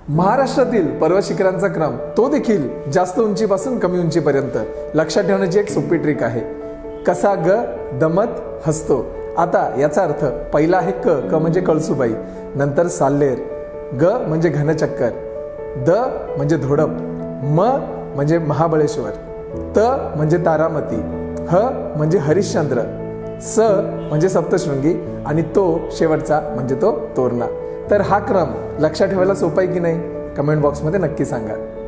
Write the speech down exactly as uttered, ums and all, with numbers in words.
महाराष्ट्रातील पर्वत शिखरांचा क्रम तो देखील जास्त उंचीपासून कमी उंचीपर्यंत लक्षात ठेवण्याची एक सोपी ट्रिक आहे. कसा ग दमत हसतो. आता याचा अर्थ पहिला आहे क क म्हणजे कळसुबाई, नंतर साल्लेर, ग म्हणजे घनचक्कर, द म्हणजे धोडप, म म्हणजे महाबळेश्वर, त म्हणजे तारामती, ह म्हणजे हरिश्चंद्र, स म्हणजे सप्तशृंगी आणि तो शेवटचा म्हणजे तो तोरणा. तर हा क्रम लक्षात ठेवायला सोपा आहे की नाही? कमेंट बॉक्समध्ये नक्की सांगा.